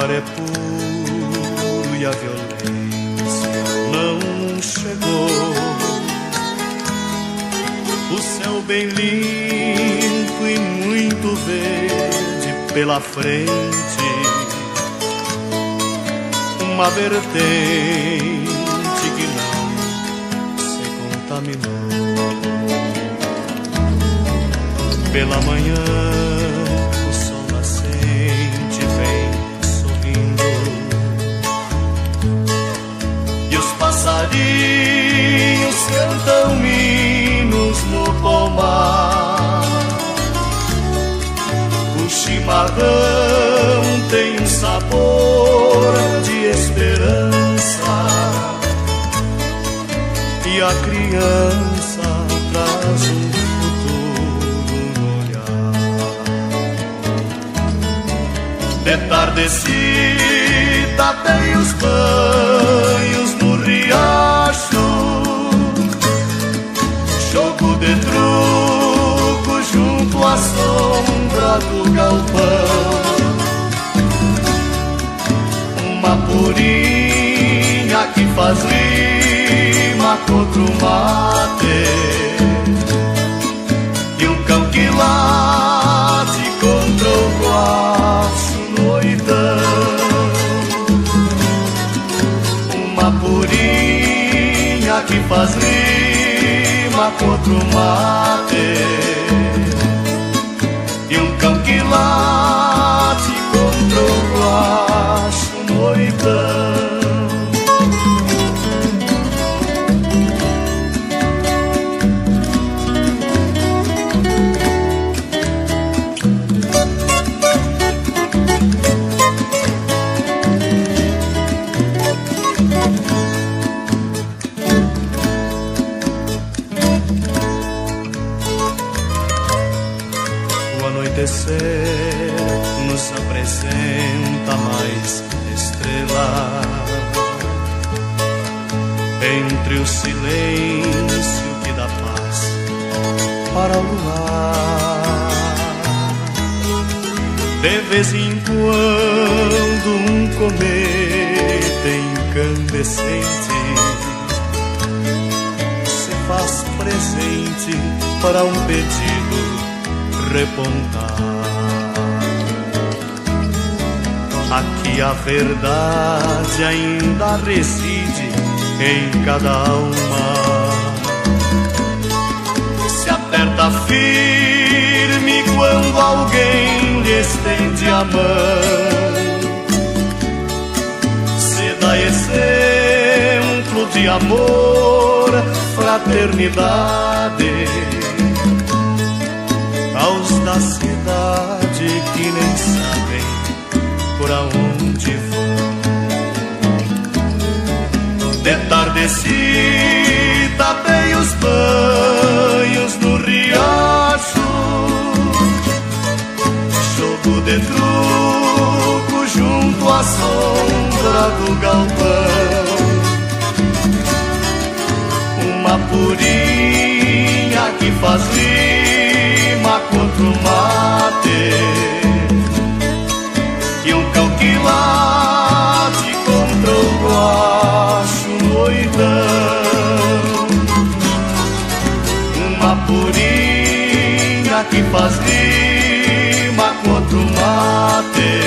ar é puro e a violência não chegou. O céu bem limpo e muito verde pela frente, uma vertente que não se contaminou. Pela manhã o sol nascente vem sorrindo e os passarinhos cantam hinos no pomar. O chimarrão tem um sabor de esperança e a criança traz um futuro no olhar. De tardecida tem os banhos no riacho, jogo de truco junto à sombra do galpão. Uma purinha que faz rima contra o mate e um cão que late contra o guacho noitão. Uma purinha que faz rima contra o mate e um cão que late contra o guacho noitão. O anoitecer nos apresenta mais estrelas entre o silêncio que dá paz para o luar. De vez em quando um cometa incandescente se faz presente para um pedido repontar. Aqui a verdade ainda reside em cada alma. Se aperta firme quando alguém lhe estende a mão. Se dá exemplo de amor, fraternidade aos da cidade que nem sabem por aonde vão. De tardecida tem os banhos no riacho, jogo de truco junto à sombra do galpão. Uma purinha que faz rima contra o mate e um cão que late contra o guacho noitão. Uma purinha que faz rima contra o mate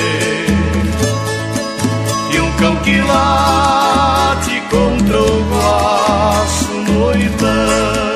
e um cão que late contra o guacho noitão.